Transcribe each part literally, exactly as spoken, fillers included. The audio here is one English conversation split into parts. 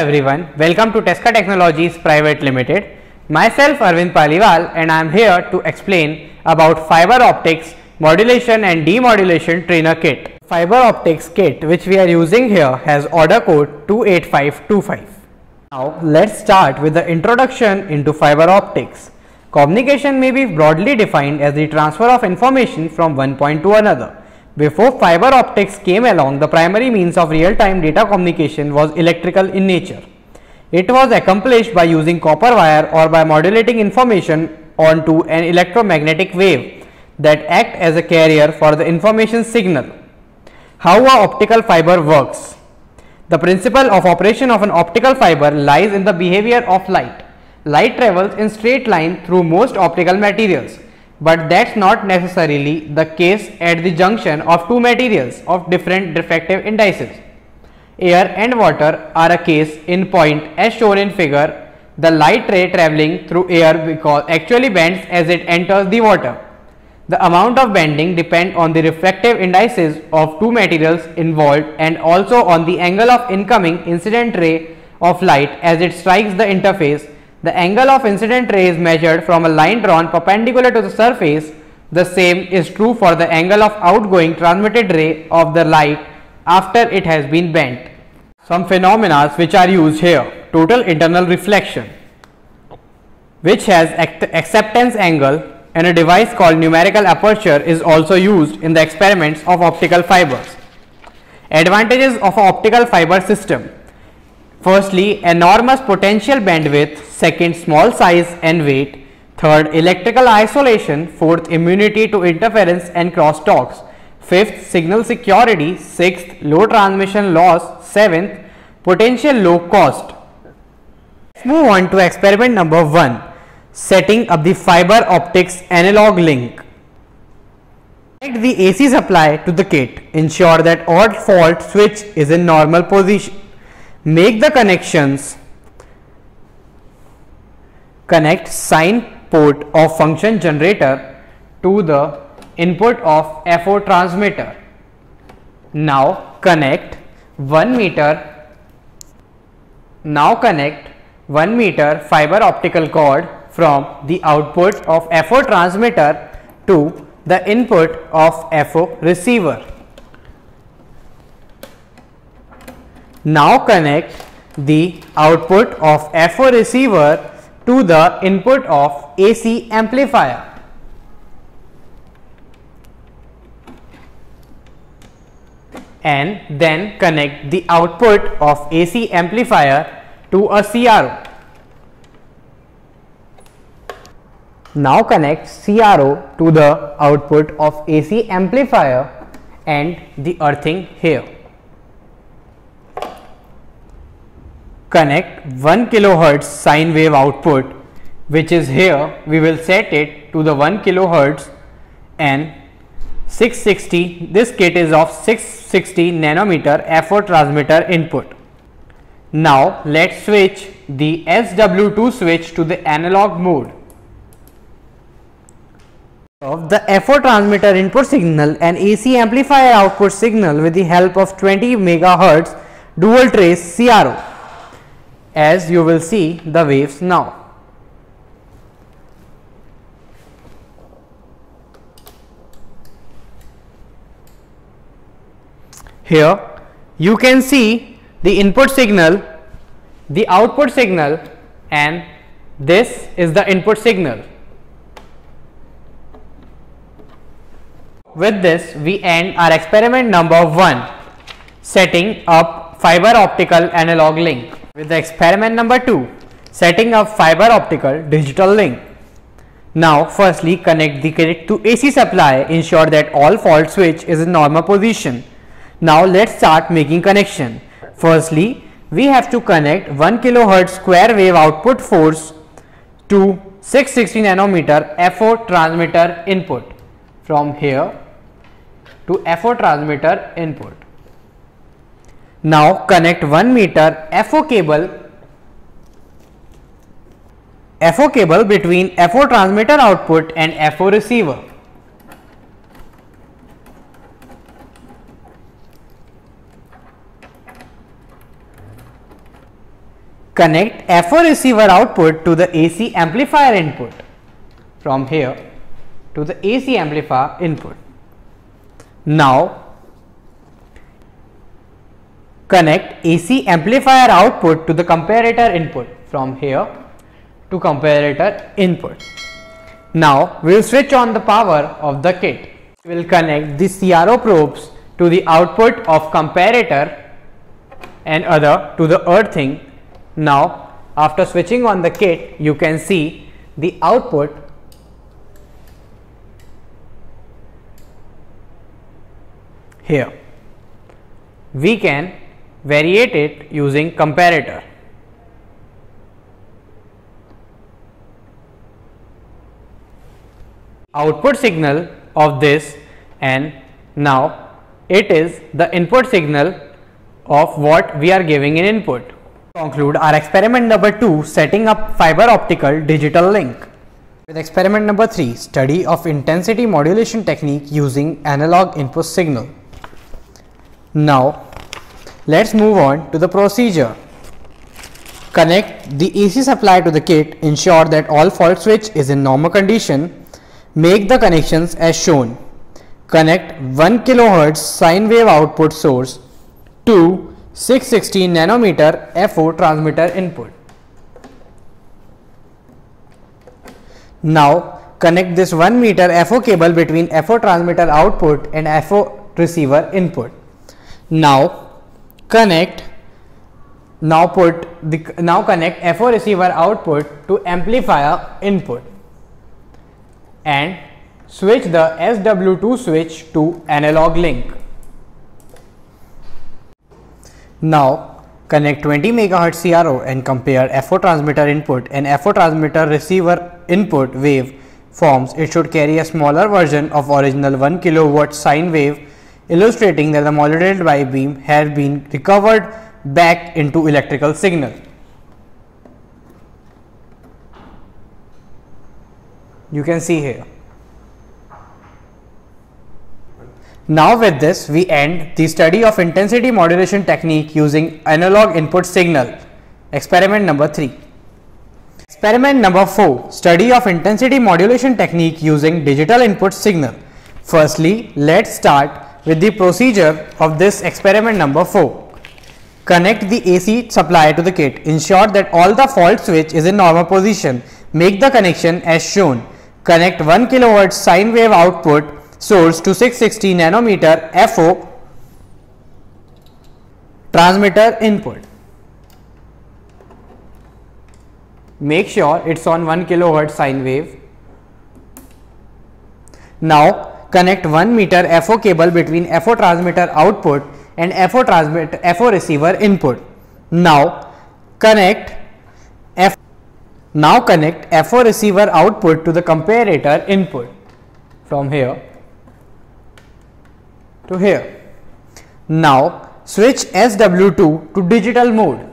everyone, welcome to Tesca Technologies Private Limited. Myself Arvind Paliwal and I am here to explain about fiber optics modulation and demodulation trainer kit. Fiber optics kit which we are using here has order code two eight five two five. Now let's start with the introduction into fiber optics. Communication may be broadly defined as the transfer of information from one point to another. Before fiber optics came along, the primary means of real-time data communication was electrical in nature. It was accomplished by using copper wire or by modulating information onto an electromagnetic wave that act as a carrier for the information signal. How an optical fiber works? The principle of operation of an optical fiber lies in the behavior of light. Light travels in straight line through most optical materials. But that's not necessarily the case at the junction of two materials of different diffractive indices. Air and water are a case in point as shown in figure. The light ray traveling through air because actually bends as it enters the water. The amount of bending depends on the refractive indices of two materials involved and also on the angle of incoming incident ray of light as it strikes the interface. The angle of incident ray is measured from a line drawn perpendicular to the surface. The same is true for the angle of outgoing transmitted ray of the light after it has been bent. Some phenomena which are used here: total internal reflection, which has acceptance angle, and a device called numerical aperture is also used in the experiments of optical fibers. Advantages of an optical fiber system: firstly, enormous potential bandwidth. Second, small size and weight. Third, electrical isolation. Fourth, immunity to interference and crosstalks. Fifth, signal security. Sixth, low transmission loss. Seventh, potential low cost. Let's move on to experiment number one, setting up the fiber optics analog link. Connect the A C supply to the kit. Ensure that odd fault switch is in normal position. Make the connections. Connect sine port of function generator to the input of F O transmitter. Now connect one meter. Now connect one meter fiber optical cord from the output of F O transmitter to the input of F O receiver. Now connect the output of F O receiver to the input of A C amplifier. And then connect the output of A C amplifier to a C R O. Now connect C R O to the output of A C amplifier and the earthing here. Connect one kilohertz sine wave output, which is here. We will set it to the one kilohertz and six sixty. This kit is of six sixty nanometer F O transmitter input. Now let's switch the S W two switch to the analog mode. Of the F O transmitter input signal and A C amplifier output signal with the help of twenty megahertz dual trace C R O. As you will see the waves now. Here you can see the input signal, the output signal, and this is the input signal. With this we end our experiment number one, setting up fiber optical analog link. With the experiment number two, setting up fiber optical digital link. Now firstly connect the kit to A C supply. Ensure that all fault switch is in normal position. Now let's start making connection. Firstly, we have to connect one kilohertz square wave output force to six sixty nanometer F O transmitter input. From here to F O transmitter input. Now connect one meter F O cable F O cable between F O transmitter output and F O receiver. Connect F O receiver output to the A C amplifier input from here to the A C amplifier input. Now connect A C amplifier output to the comparator input from here to comparator input. Now we will switch on the power of the kit. We will connect the C R O probes to the output of comparator and other to the earthing. Now after switching on the kit, you can see the output here. We can variate it using comparator. Output signal of this, and now it is the input signal of what we are giving in input. Conclude our experiment number two, setting up fiber optical digital link. With experiment number three, study of intensity modulation technique using analog input signal. Now let's move on to the procedure. Connect the A C supply to the kit, ensure that all fault switch is in normal condition. Make the connections as shown. Connect one kilohertz sine wave output source to six sixty nanometer F O transmitter input. Now connect this one meter F O cable between F O transmitter output and F O receiver input. Now connect now put the now connect F O receiver output to amplifier input and switch the S W two switch to analog link. Now connect twenty megahertz C R O and compare F O transmitter input and F O transmitter receiver input wave forms. It should carry a smaller version of original one kilowatt sine wave, illustrating that the modulated bi-beam has been recovered back into electrical signal. You can see here. Now with this we end the study of intensity modulation technique using analog input signal. Experiment number three. Experiment number four, study of intensity modulation technique using digital input signal. Firstly, let's start with the procedure of this experiment number four. Connect the A C supply to the kit. Ensure that all the fault switch is in normal position. Make the connection as shown. Connect one kilohertz sine wave output source to six sixty nanometer F O transmitter input. Make sure it's on one kilohertz sine wave. Now connect one meter F O cable between F O transmitter output and F O transmitter F O receiver input. Now connect F now connect F O receiver output to the comparator input from here to here. Now switch S W two to digital mode.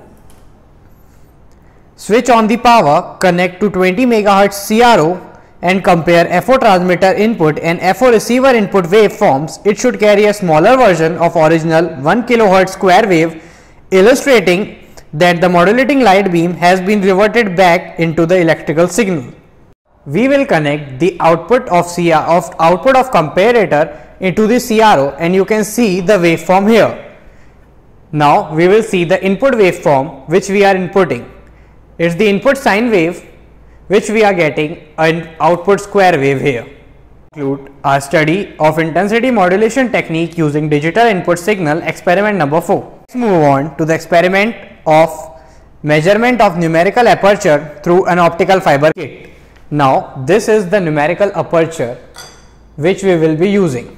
Switch on the power, connect to twenty megahertz C R O and compare F O transmitter input and F O receiver input waveforms. It should carry a smaller version of original one kilohertz square wave, illustrating that the modulating light beam has been reverted back into the electrical signal. We will connect the output of C R of output of comparator into the C R O and you can see the waveform here. Now we will see the input waveform which we are inputting. It's the input sine wave which we are getting an output square wave here. Conclude our study of intensity modulation technique using digital input signal, experiment number four. Let's move on to the experiment of measurement of numerical aperture through an optical fiber kit. Now this is the numerical aperture which we will be using.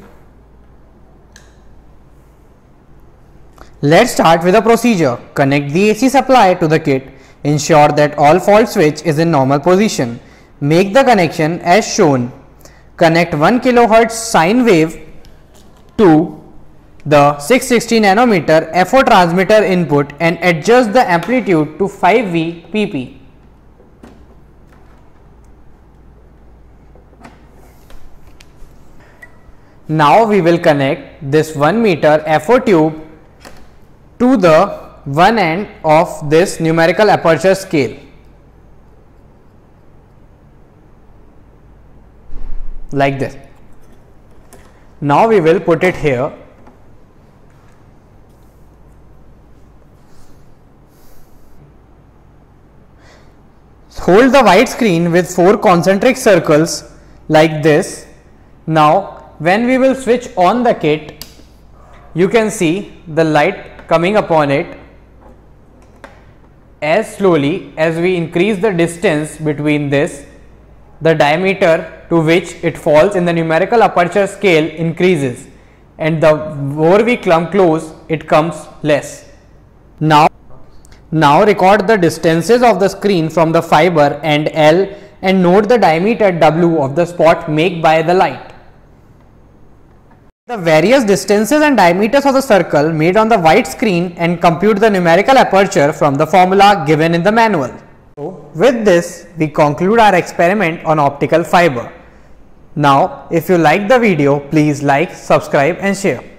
Let's start with the procedure. Connect the A C supply to the kit. Ensure that all fault switch is in normal position. Make the connection as shown. Connect one kilohertz sine wave to the six sixty nanometer F O transmitter input and adjust the amplitude to five V P P. Now we will connect this one meter F O tube to the one end of this numerical aperture scale like this. Now we will put it here. Hold the white screen with four concentric circles like this. Now when we will switch on the kit, you can see the light coming upon it. As slowly as we increase the distance between this, the diameter to which it falls in the numerical aperture scale increases, and the more we come close, it comes less. Now, now record the distances of the screen from the fiber and L, and note the diameter W of the spot made by the light. The various distances and diameters of the circle made on the white screen and compute the numerical aperture from the formula given in the manual. So, with this, we conclude our experiment on optical fiber. Now, if you like the video, please like, subscribe and share.